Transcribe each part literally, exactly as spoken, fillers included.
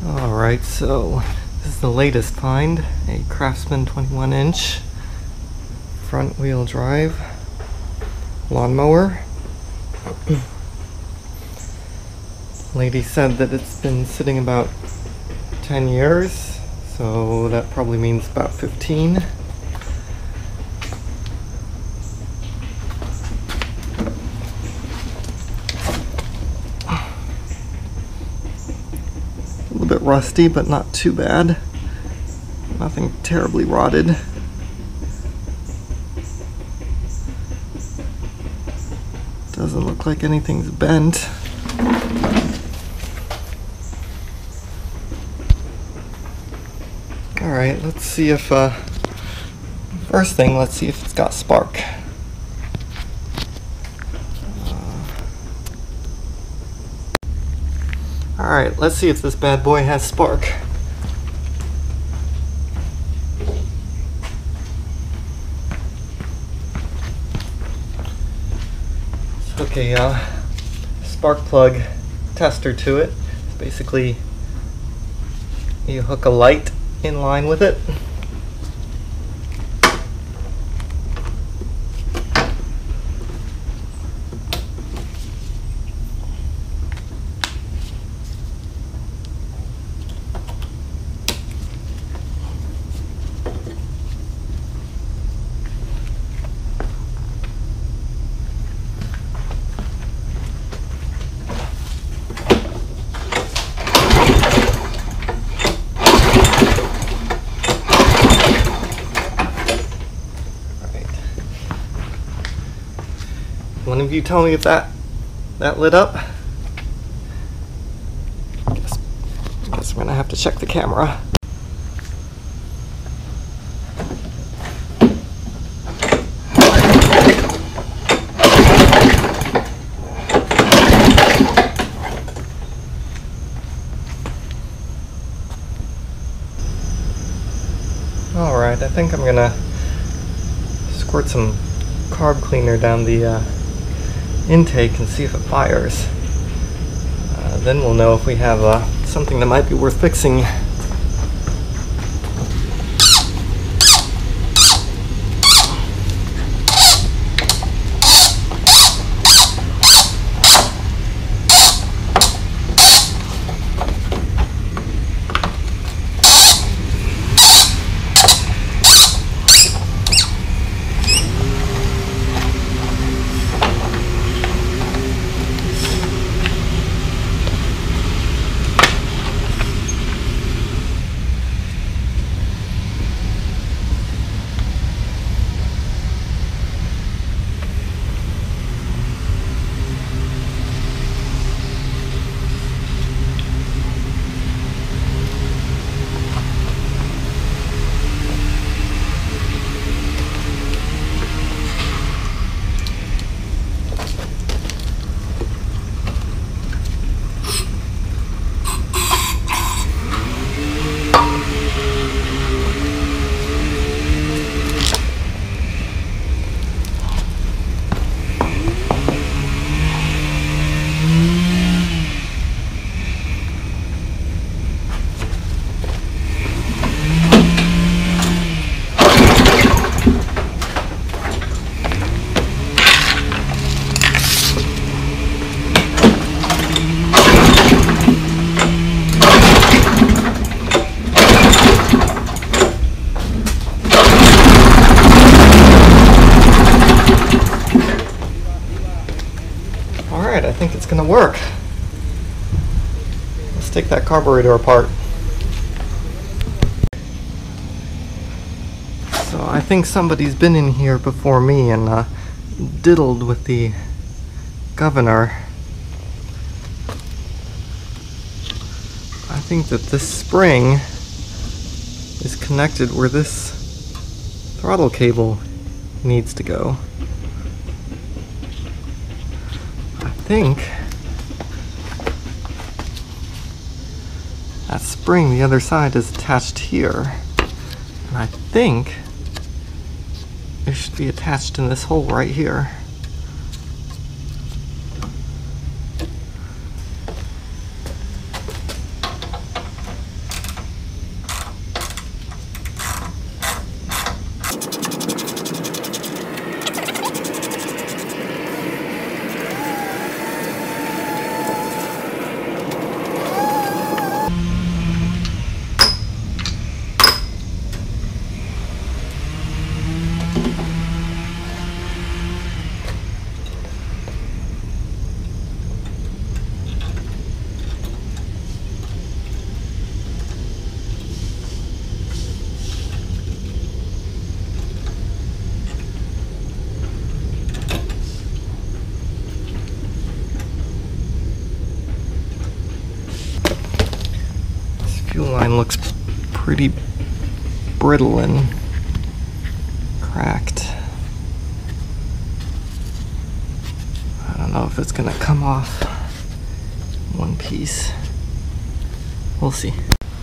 Alright, so this is the latest find, a Craftsman twenty-one inch front wheel drive lawnmower. Lady said that it's been sitting about ten years, so that probably means about fifteen. A little bit rusty, but not too bad. Nothing terribly rotted. Doesn't look like anything's bent. Alright, let's see if, uh, first thing, let's see if it's got spark. Uh, Alright, let's see if this bad boy has spark. Okay, uh, spark plug tester to it. It's basically you hook a light in line with it. One of you tell me if that that lit up. Guess, guess we're gonna have to check the camera. All right, I think I'm gonna squirt some carb cleaner down the uh, intake and see if it fires. Uh, then we'll know if we have uh, something that might be worth fixing. Alright, I think it's gonna work. Let's take that carburetor apart. So I think somebody's been in here before me and uh, diddled with the governor. I think that this spring is connected where this throttle cable needs to go. I think that spring, the other side, is attached here. And I think it should be attached in this hole right here. fuel line looks pretty brittle and cracked. I don't know if it's gonna come off in one piece. We'll see.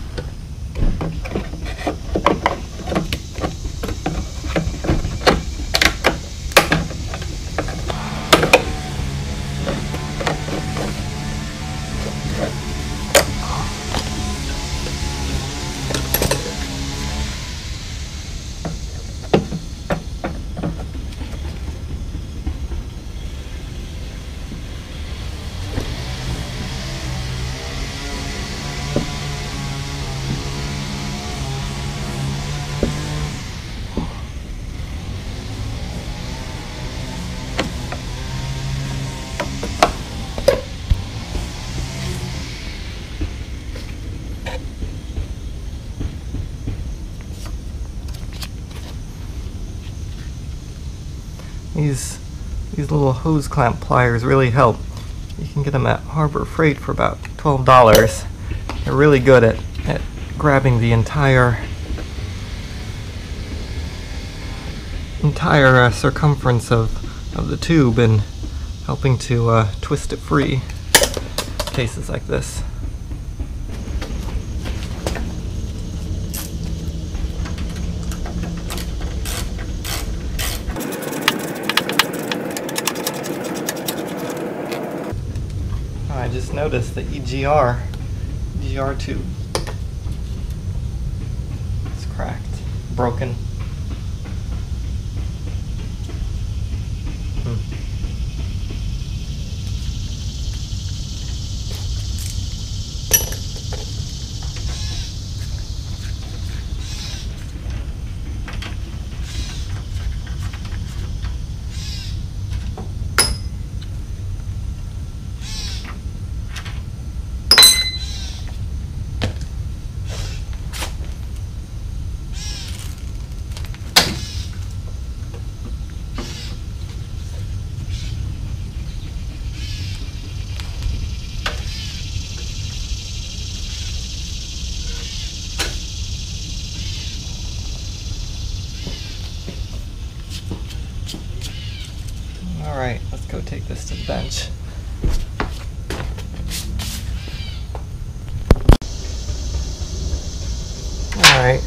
These, these little hose clamp pliers really help. You can get them at Harbor Freight for about twelve dollars. They're really good at, at grabbing the entire entire uh, circumference of, of the tube and helping to uh, twist it free in cases like this. I just noticed the E G R, E G R tube is cracked, broken. Hmm. Alright, let's go take this to the bench. Alright,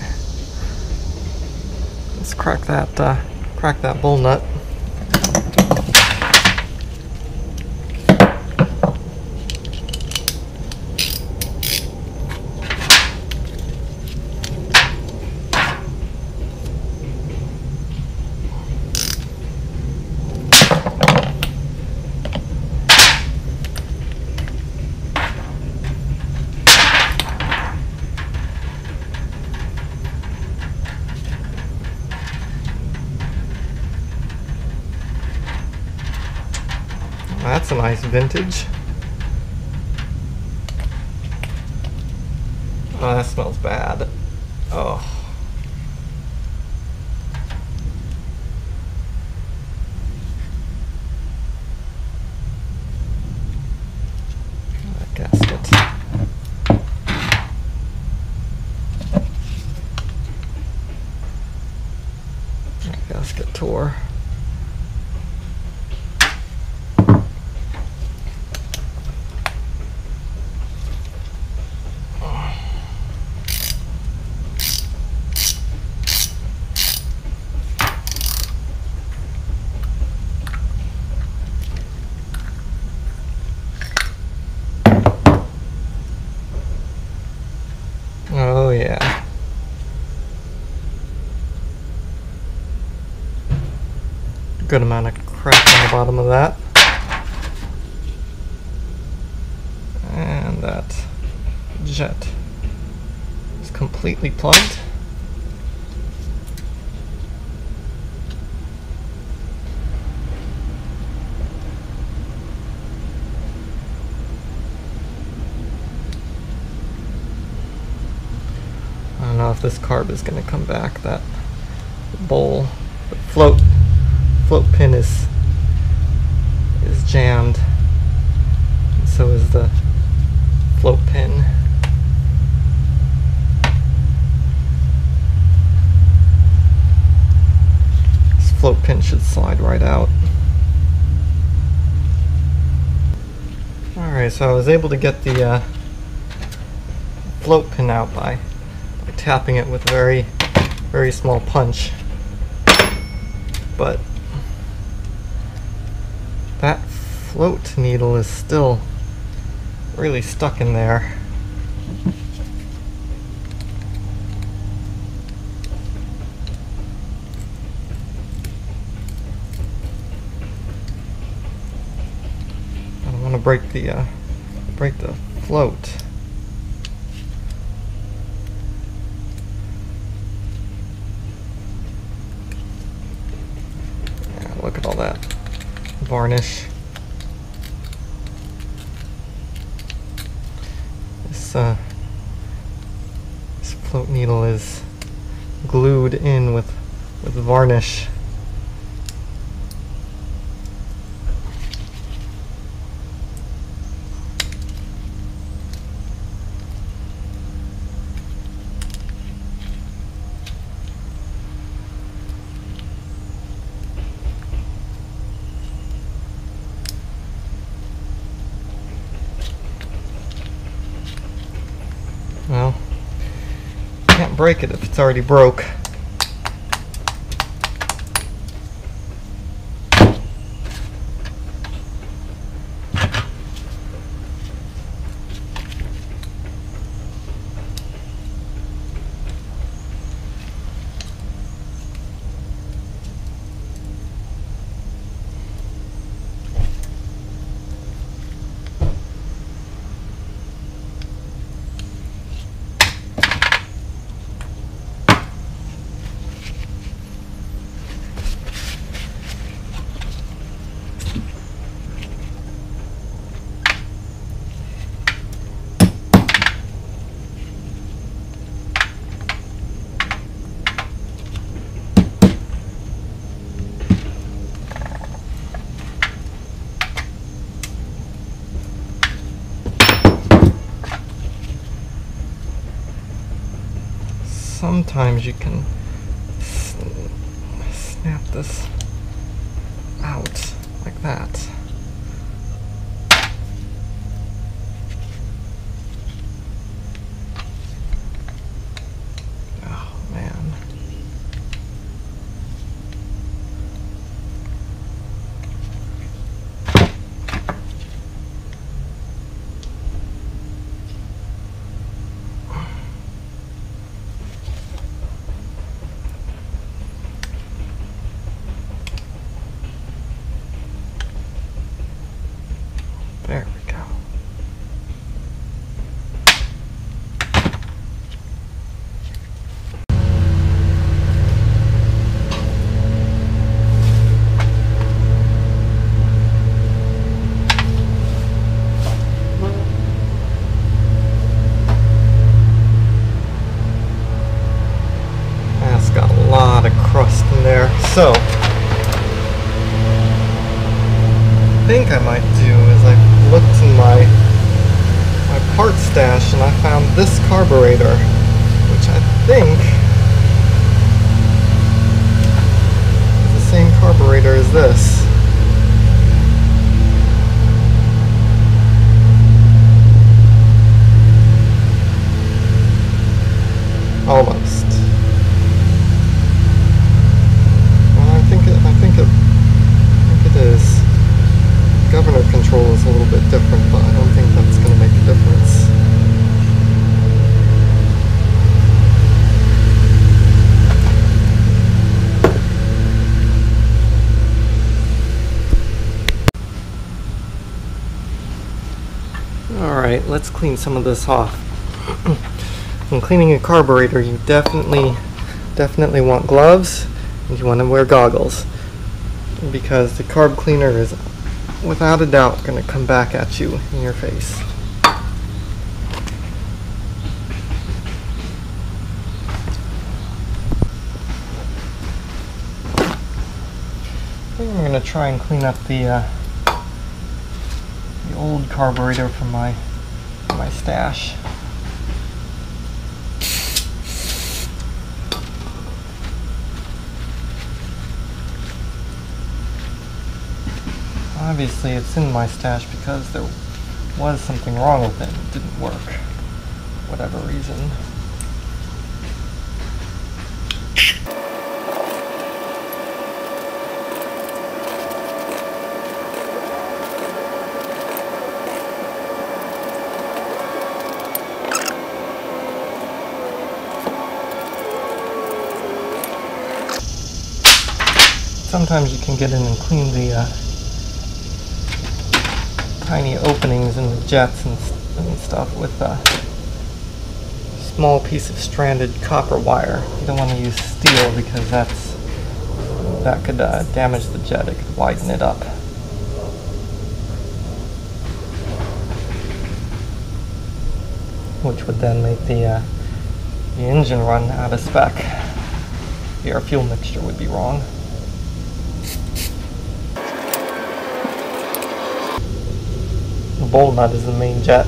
let's crack that, uh, crack that bowl nut. That's a nice vintage. Oh, that smells bad. Oh. That gasket. That gasket tore. Oh yeah. Good amount of crack on the bottom of that. And that jet is completely plugged. I don't know if this carb is going to come back. That bowl, the float, float pin is is jammed, and so is the float pin. float pin should slide right out. Alright, so I was able to get the uh, float pin out by, by tapping it with a very, very small punch. But that float needle is still really stuck in there. I don't want to break the uh, break the float. Yeah, look at all that varnish. This, uh, this float needle is glued in with, with varnish. Well, can't break it if it's already broke. Sometimes you can snap this out like that. Oh man. There we go. That's got a lot of crust in there, so I think I might do is I looked in my my part stash and I found this carburetor, which I think is the same carburetor as this. Almost. Well, I think it. I think it. I think it is. Governor control is a little bit different, but I don't think that's going to make a difference. Alright, let's clean some of this off. When cleaning a carburetor, you definitely, definitely want gloves, and you want to wear goggles, because the carb cleaner is without a doubt going to come back at you in your face. I think I'm going to try and clean up the uh, the old carburetor from my from my stash. Obviously it's in my stash because there was something wrong with it and it didn't work. Whatever reason. Sometimes you can get in and clean the uh, tiny openings in the jets and, and stuff with a small piece of stranded copper wire. You don't want to use steel because that's that could uh, damage the jet. It could widen it up. Which would then make the, uh, the engine run out of spec. The air fuel mixture would be wrong. The bowl nut is the main jet.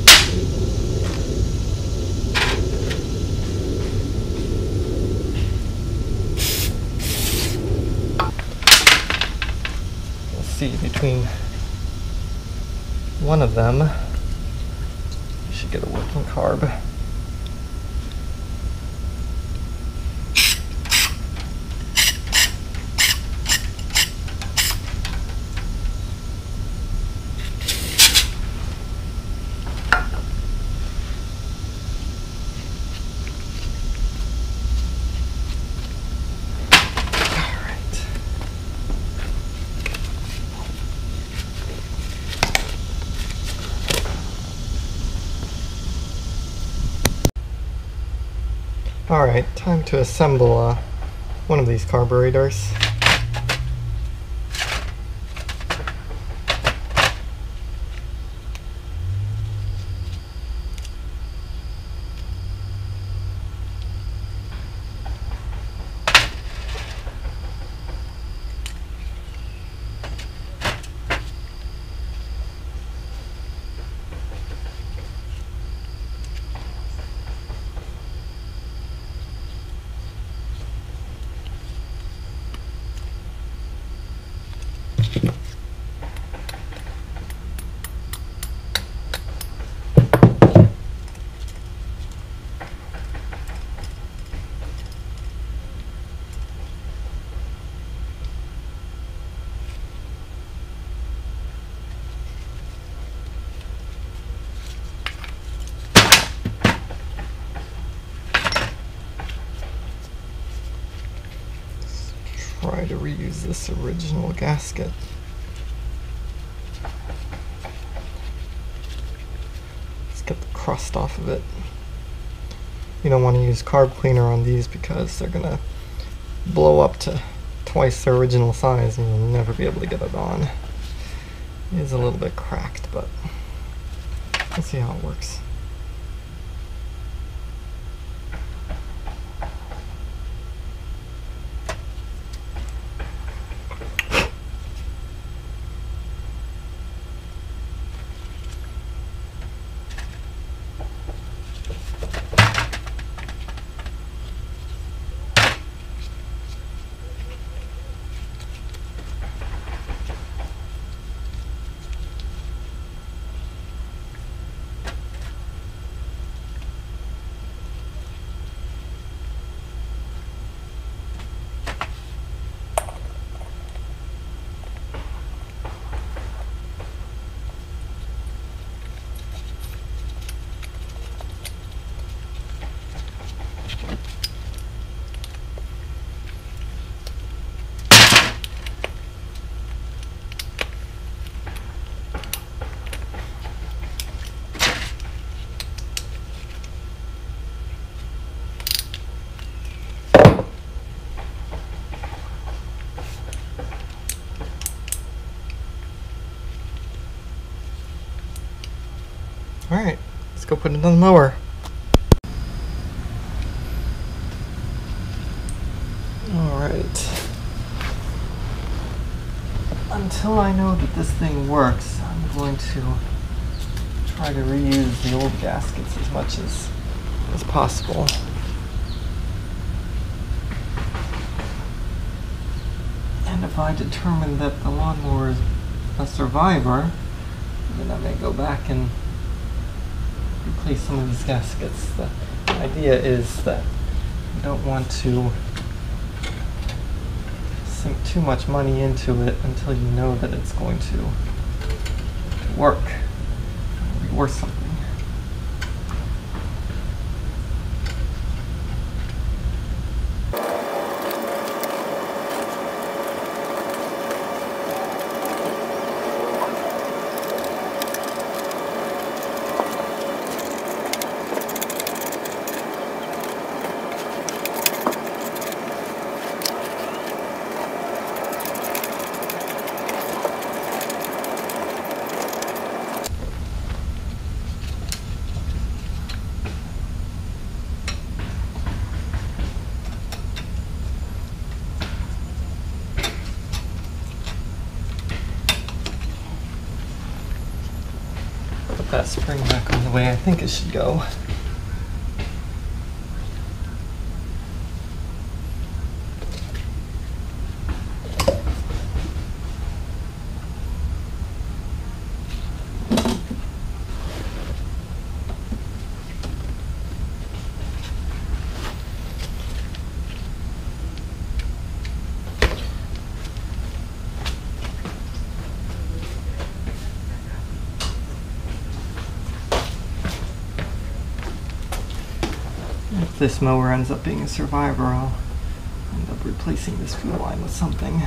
Let's see, between one of them, you should get a working carb. Alright, time to assemble uh, one of these carburetors. Try to reuse this original gasket. Let's get the crust off of it. You don't want to use carb cleaner on these because they're gonna blow up to twice their original size and you'll never be able to get it on. It is a little bit cracked, but let's see how it works. Alright, let's go put it on the mower. Alright. Until I know that this thing works, I'm going to try to reuse the old gaskets as much as, as possible. And if I determine that the lawnmower is a survivor, then I may go back and replace some of these gaskets. The idea is that you don't want to sink too much money into it until you know that it's going to, to work. It'll be worth something. Put that spring back on the way I think it should go. If this mower ends up being a survivor, I'll end up replacing this fuel line with something.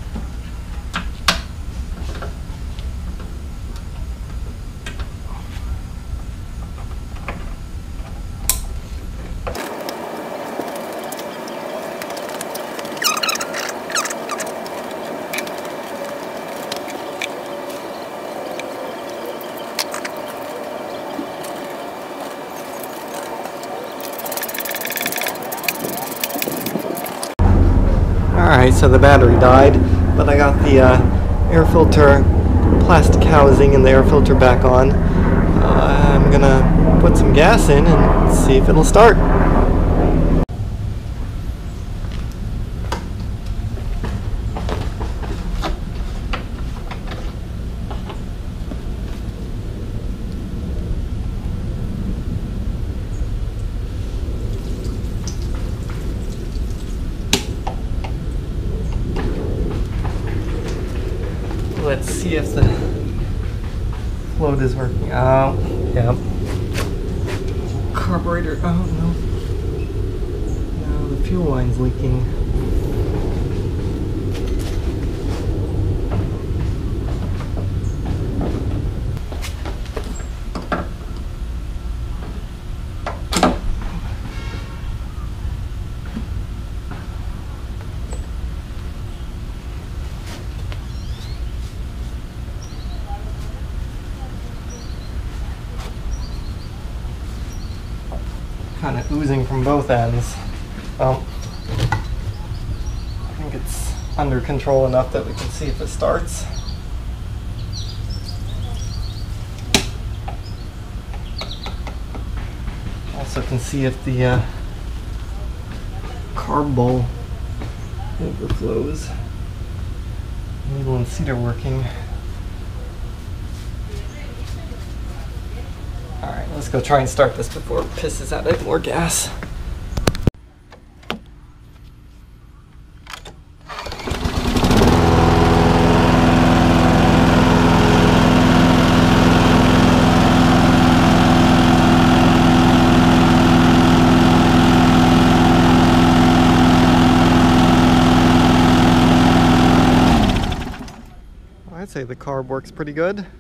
Alright, so the battery died, but I got the uh, air filter plastic housing and the air filter back on. Uh, I'm gonna put some gas in and see if it'll start. Let's see if the float is working. Oh, yeah. Carburetor. Oh, no. No, the fuel line's leaking. Kind of oozing from both ends. Well, I think it's under control enough that we can see if it starts. Also can see if the uh, carb bowl overflows. Needle and seat are working. Alright, let's go try and start this before it pisses out more gas. I'd say the carb works pretty good.